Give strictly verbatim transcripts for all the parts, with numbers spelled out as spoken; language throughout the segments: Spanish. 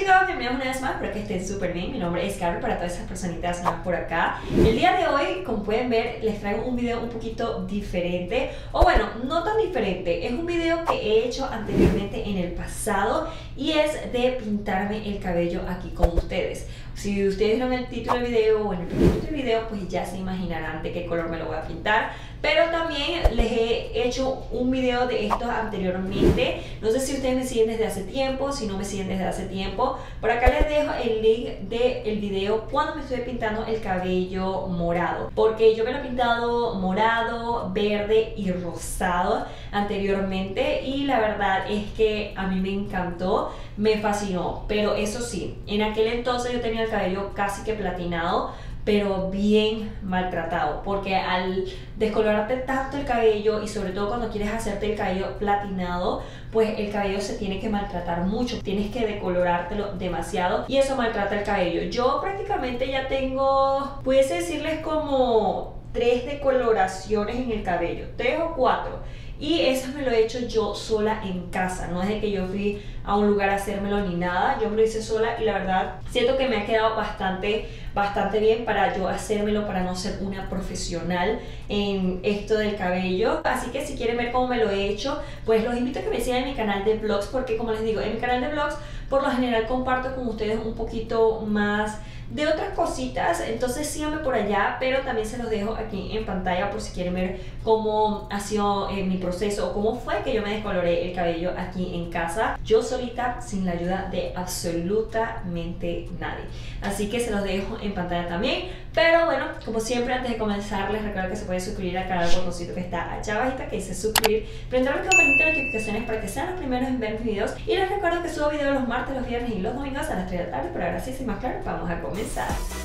chicos, bienvenidos una vez más, espero que estén súper bien. Mi nombre es Carol, para todas esas personitas nuevas por acá. El día de hoy, como pueden ver, les traigo un video un poquito diferente. O bueno, no tan diferente, es un video que he hecho anteriormente en el pasado y es de pintarme el cabello aquí con ustedes. Si ustedes vieron el título del video o en el título del video, pues ya se imaginarán de qué color me lo voy a pintar. Pero también les he hecho un video de estos anteriormente. No sé si ustedes me siguen desde hace tiempo, si no me siguen desde hace tiempo. Por acá les dejo el link del video cuando me estoy pintando el cabello morado. Porque yo me lo he pintado morado, verde y rosado anteriormente. Y la verdad es que a mí me encantó, me fascinó. Pero eso sí, en aquel entonces yo tenía el cabello casi que platinado, pero bien maltratado, porque al descolorarte tanto el cabello y sobre todo cuando quieres hacerte el cabello platinado, pues el cabello se tiene que maltratar mucho, tienes que decolorártelo demasiado y eso maltrata el cabello. Yo prácticamente ya tengo, pudiese decirles como tres decoloraciones en el cabello, tres o cuatro. Y eso me lo he hecho yo sola en casa, no es de que yo fui a un lugar a hacérmelo ni nada, yo me lo hice sola y la verdad siento que me ha quedado bastante, bastante bien para yo hacérmelo, para no ser una profesional en esto del cabello. Así que si quieren ver cómo me lo he hecho, pues los invito a que me sigan en mi canal de vlogs, porque como les digo, en mi canal de vlogs por lo general comparto con ustedes un poquito más de otras cositas, entonces síganme por allá, pero también se los dejo aquí en pantalla por si quieren ver cómo ha sido eh, mi proceso o cómo fue que yo me descoloré el cabello aquí en casa, yo solita, sin la ayuda de absolutamente nadie. Así que se los dejo en pantalla también. Pero bueno, como siempre, antes de comenzar les recuerdo que se pueden suscribir al canal, al botoncito que está allá abajita que dice suscribir, prender la campanita de notificaciones para que sean los primeros en ver mis videos, y les recuerdo que subo videos los martes, los viernes y los domingos a las tres de la tarde. Pero ahora sí, sin más claro, vamos a comenzar.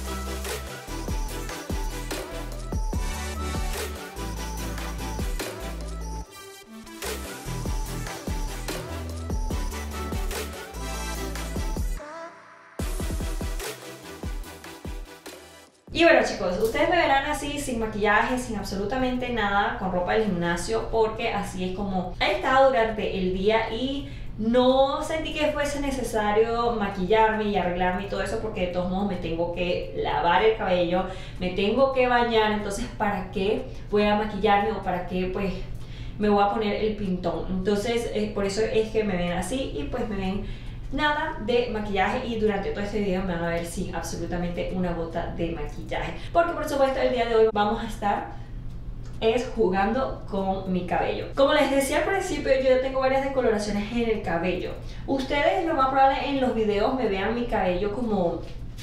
Y bueno chicos, ustedes me verán así sin maquillaje, sin absolutamente nada, con ropa del gimnasio, porque así es como he estado durante el día y no sentí que fuese necesario maquillarme y arreglarme y todo eso, porque de todos modos me tengo que lavar el cabello, me tengo que bañar, entonces ¿para qué voy a maquillarme o para qué pues me voy a poner el pintón? Entonces eh, por eso es que me ven así y pues me ven nada de maquillaje, y durante todo este video me van a ver sin absolutamente una gota de maquillaje, porque por supuesto el día de hoy vamos a estar es jugando con mi cabello. Como les decía al principio, yo ya tengo varias decoloraciones en el cabello. Ustedes lo más probable en los videos me vean mi cabello como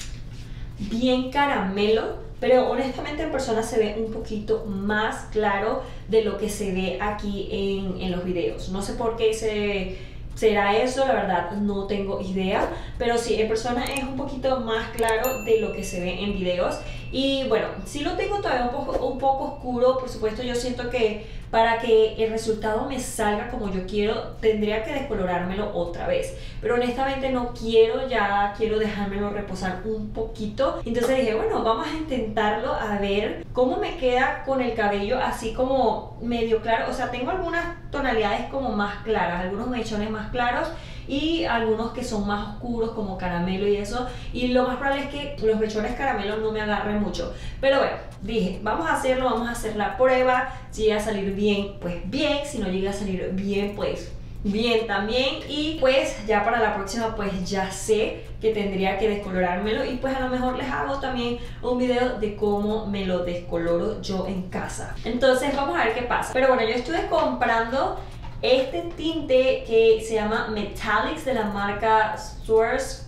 bien caramelo, pero honestamente en persona se ve un poquito más claro de lo que se ve aquí en, en los videos. No sé por qué se... ¿será eso? La verdad no tengo idea, pero sí, en persona es un poquito más claro de lo que se ve en videos. Y bueno, sí lo tengo todavía un poco, un poco oscuro. Por supuesto, yo siento que para que el resultado me salga como yo quiero, tendría que descolorármelo otra vez, pero honestamente no quiero, ya quiero dejármelo reposar un poquito. Entonces dije, bueno, vamos a intentarlo a ver cómo me queda con el cabello así como medio claro. O sea, tengo algunas tonalidades como más claras, algunos mechones más claros y algunos que son más oscuros como caramelo y eso, y lo más probable es que los mechones caramelo no me agarren mucho. Pero bueno, dije, vamos a hacerlo, vamos a hacer la prueba. Si llega a salir bien, pues bien, si no llega a salir bien, pues bien también. Y pues ya para la próxima pues ya sé que tendría que descolorármelo, y pues a lo mejor les hago también un video de cómo me lo descoloro yo en casa. Entonces vamos a ver qué pasa. Pero bueno, yo estuve comprando este tinte que se llama Metallics de la marca Swarovski.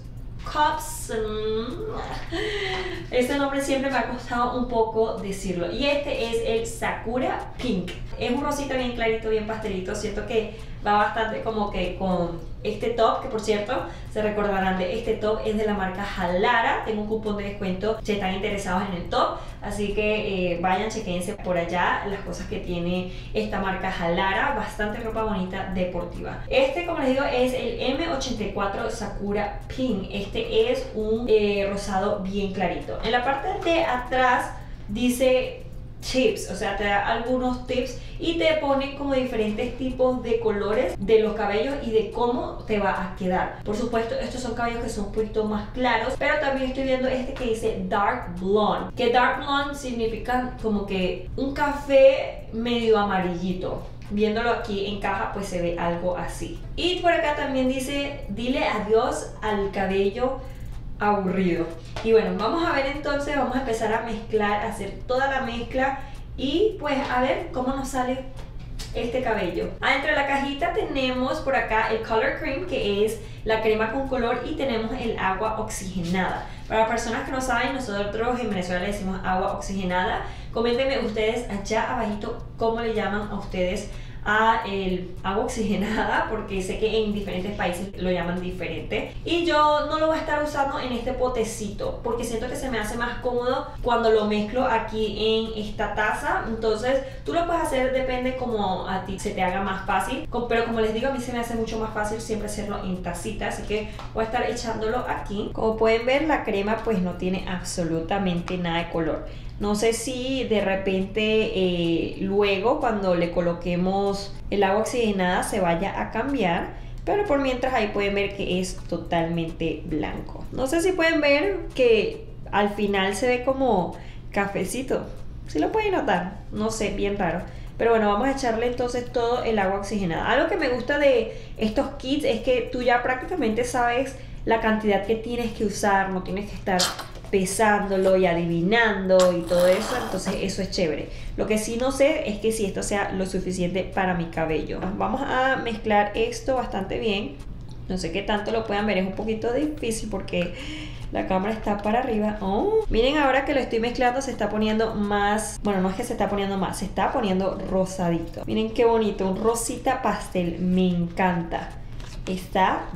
Este nombre siempre me ha costado un poco decirlo. Y este es el Sakura Pink. Es un rosita bien clarito, bien pastelito. Siento que va bastante como que con este top, que por cierto se recordarán de este top, es de la marca Halara. Tengo un cupón de descuento si están interesados en el top, así que eh, vayan, chequense por allá las cosas que tiene esta marca Halara. Bastante ropa bonita deportiva. Este, como les digo, es el M ochenta y cuatro Sakura Pink. Este es un eh, rosado bien clarito. En la parte de atrás dice tips, o sea, te da algunos tips y te pone como diferentes tipos de colores de los cabellos y de cómo te va a quedar. Por supuesto, estos son cabellos que son un poquito más claros, pero también estoy viendo este que dice Dark Blonde, que Dark Blonde significa como que un café medio amarillito. Viéndolo aquí en caja, pues se ve algo así. Y por acá también dice, dile adiós al cabello aburrido. Y bueno, vamos a ver entonces, vamos a empezar a mezclar, a hacer toda la mezcla y pues a ver cómo nos sale este cabello. Adentro de la cajita tenemos por acá el Color Cream, que es la crema con color, y tenemos el agua oxigenada. Para personas que no saben, nosotros en Venezuela le decimos agua oxigenada. Coméntenme ustedes allá abajito cómo le llaman a ustedes a el agua oxigenada, porque sé que en diferentes países lo llaman diferente. Y yo no lo voy a estar usando en este potecito porque siento que se me hace más cómodo cuando lo mezclo aquí en esta taza. Entonces tú lo puedes hacer, depende como a ti se te haga más fácil, pero como les digo, a mí se me hace mucho más fácil siempre hacerlo en tacita, así que voy a estar echándolo aquí. Como pueden ver, la crema pues no tiene absolutamente nada de color. No sé si de repente eh, luego cuando le coloquemos el agua oxigenada se vaya a cambiar, pero por mientras ahí pueden ver que es totalmente blanco. No sé si pueden ver que al final se ve como cafecito. ¿Sí lo pueden notar? No sé, bien raro. Pero bueno, vamos a echarle entonces todo el agua oxigenada. Algo que me gusta de estos kits es que tú ya prácticamente sabes la cantidad que tienes que usar, no tienes que estar pesándolo y adivinando y todo eso, entonces eso es chévere. Lo que sí no sé es que si esto sea lo suficiente para mi cabello. Vamos a mezclar esto bastante bien. No sé qué tanto lo puedan ver, es un poquito difícil porque la cámara está para arriba. Oh, miren, ahora que lo estoy mezclando se está poniendo más, bueno, no es que se está poniendo más, se está poniendo rosadito. Miren qué bonito, un rosita pastel, me encanta. Está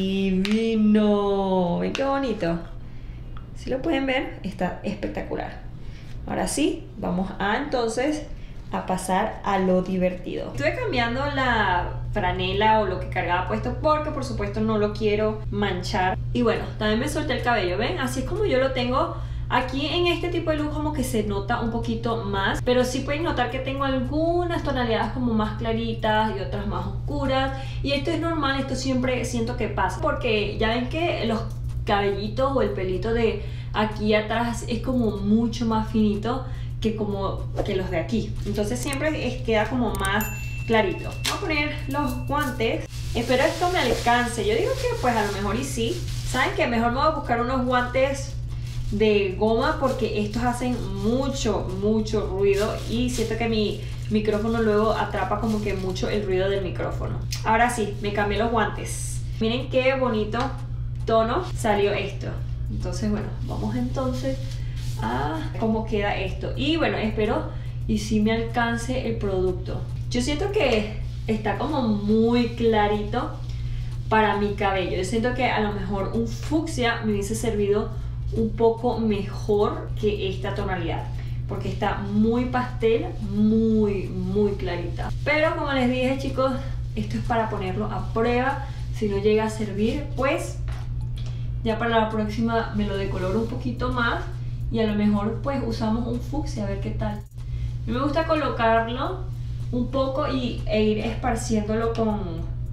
divino. Ven qué bonito. Si lo pueden ver, está espectacular. Ahora sí, vamos a entonces a pasar a lo divertido. Estuve cambiando la franela o lo que cargaba puesto porque por supuesto no lo quiero manchar. Y bueno, también me solté el cabello, ¿ven? Así es como yo lo tengo. Aquí en este tipo de look como que se nota un poquito más, pero sí pueden notar que tengo algunas tonalidades como más claritas y otras más oscuras. Y esto es normal, esto siempre siento que pasa, porque ya ven que los cabellitos o el pelito de aquí atrás es como mucho más finito que como que los de aquí, entonces siempre es, queda como más clarito. Voy a poner los guantes, espero esto me alcance. Yo digo que pues a lo mejor y sí. Saben que mejor me voy a buscar unos guantes de goma porque estos hacen mucho mucho ruido y siento que mi micrófono luego atrapa como que mucho el ruido del micrófono. Ahora sí, me cambié los guantes. Miren qué bonito tono salió esto. Entonces bueno, vamos entonces a cómo queda esto. Y bueno, espero y si me alcance el producto. Yo siento que está como muy clarito para mi cabello. Yo siento que a lo mejor un fucsia me hubiese servido un poco mejor que esta tonalidad, porque está muy pastel, muy muy clarita. Pero como les dije, chicos, esto es para ponerlo a prueba. Si no llega a servir, pues ya para la próxima me lo decoloro un poquito más y a lo mejor pues usamos un fucsia a ver qué tal. A mí me gusta colocarlo un poco y, e ir esparciéndolo con,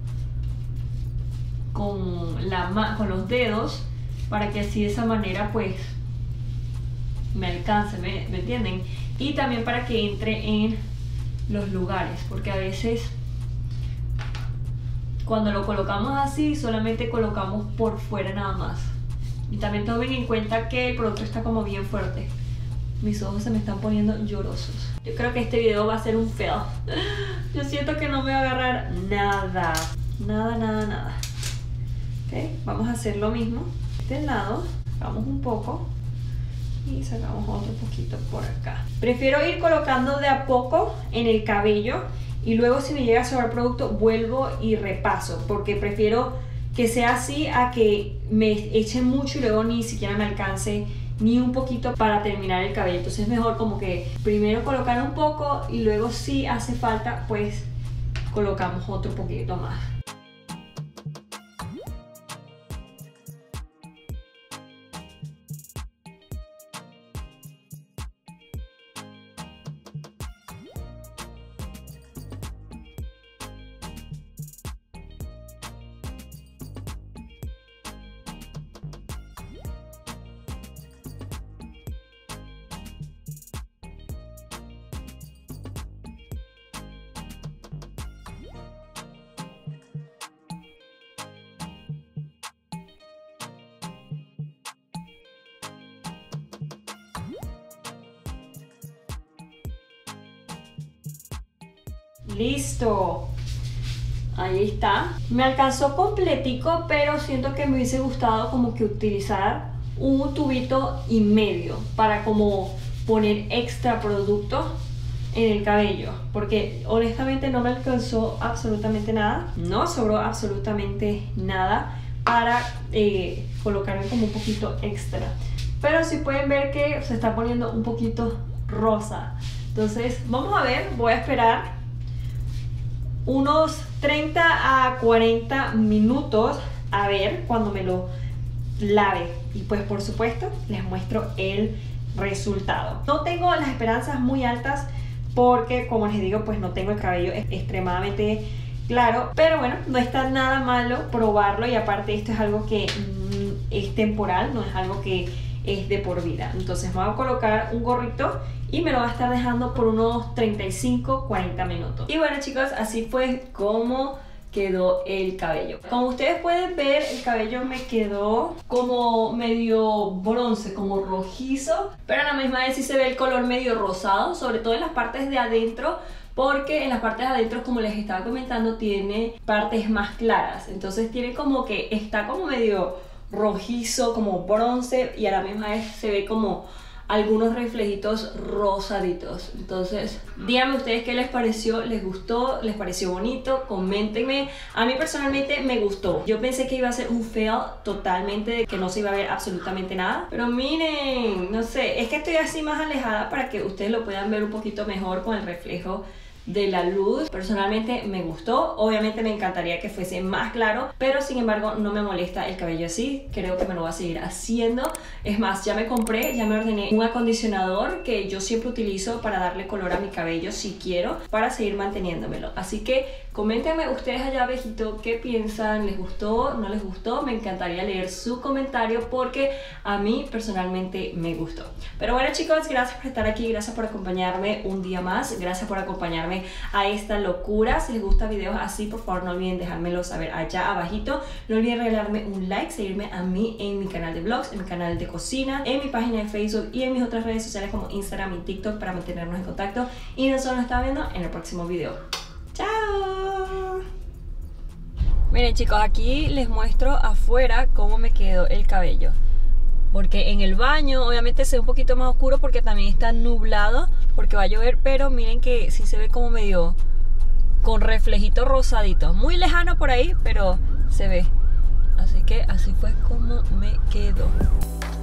con, la, con los dedos para que así de esa manera pues me alcance, ¿me, me entienden? Y también para que entre en los lugares, porque a veces cuando lo colocamos así solamente colocamos por fuera nada más. Y también tomen en cuenta que el producto está como bien fuerte. Mis ojos se me están poniendo llorosos. Yo creo que este video va a ser un fail. Yo siento que no me va a agarrar nada. Nada, nada, nada. Ok, vamos a hacer lo mismo. De este lado, sacamos un poco y sacamos otro poquito por acá. Prefiero ir colocando de a poco en el cabello y luego si me llega a sobrar producto vuelvo y repaso, porque prefiero que sea así a que me echen mucho y luego ni siquiera me alcance ni un poquito para terminar el cabello. Entonces es mejor como que primero colocar un poco y luego si hace falta pues colocamos otro poquito más. Listo. Ahí está. Me alcanzó completico, pero siento que me hubiese gustado como que utilizar un tubito y medio para como poner extra producto en el cabello, porque honestamente no me alcanzó absolutamente nada, no sobró absolutamente nada para eh, colocarme como un poquito extra, pero sí pueden ver que se está poniendo un poquito rosa. Entonces vamos a ver, voy a esperar unos treinta a cuarenta minutos a ver cuando me lo lave, y pues por supuesto les muestro el resultado. No tengo las esperanzas muy altas porque, como les digo, pues no tengo el cabello extremadamente claro, pero bueno, no está nada malo probarlo, y aparte esto es algo que mmm, es temporal, no es algo que es de por vida. Entonces me voy a colocar un gorrito y me lo va a estar dejando por unos treinta y cinco a cuarenta minutos. Y bueno, chicos, así fue como quedó el cabello. Como ustedes pueden ver, el cabello me quedó como medio bronce, como rojizo, pero a la misma vez sí se ve el color medio rosado, sobre todo en las partes de adentro, porque en las partes de adentro, como les estaba comentando, tiene partes más claras. Entonces tiene como que está como medio rojizo, como bronce, y a la misma vez se ve como algunos reflejitos rosaditos. Entonces díganme ustedes qué les pareció, les gustó, les pareció bonito, coméntenme. A mí personalmente me gustó. Yo pensé que iba a ser un fail totalmente, que no se iba a ver absolutamente nada, pero miren, no sé, es que estoy así más alejada para que ustedes lo puedan ver un poquito mejor con el reflejo de la luz. Personalmente me gustó, obviamente me encantaría que fuese más claro, pero sin embargo no me molesta el cabello así. Creo que me lo voy a seguir haciendo. Es más, ya me compré, ya me ordené un acondicionador que yo siempre utilizo para darle color a mi cabello si quiero, para seguir manteniéndomelo. Así que coméntenme ustedes allá abajito qué piensan, les gustó, no les gustó. Me encantaría leer su comentario porque a mí personalmente me gustó. Pero bueno, chicos, gracias por estar aquí, gracias por acompañarme un día más, gracias por acompañarme a esta locura. Si les gustan videos así, por favor no olviden dejármelo saber allá abajito. No olviden regalarme un like, seguirme a mí en mi canal de vlogs, en mi canal de cocina, en mi página de Facebook y en mis otras redes sociales como Instagram y TikTok para mantenernos en contacto. Y nosotros nos estamos viendo en el próximo video. ¡Chao! Miren, chicos, aquí les muestro afuera cómo me quedó el cabello, porque en el baño obviamente se ve un poquito más oscuro porque también está nublado porque va a llover, pero miren que sí se ve como medio con reflejito rosadito, muy lejano por ahí, pero se ve. Así que así fue como me quedó.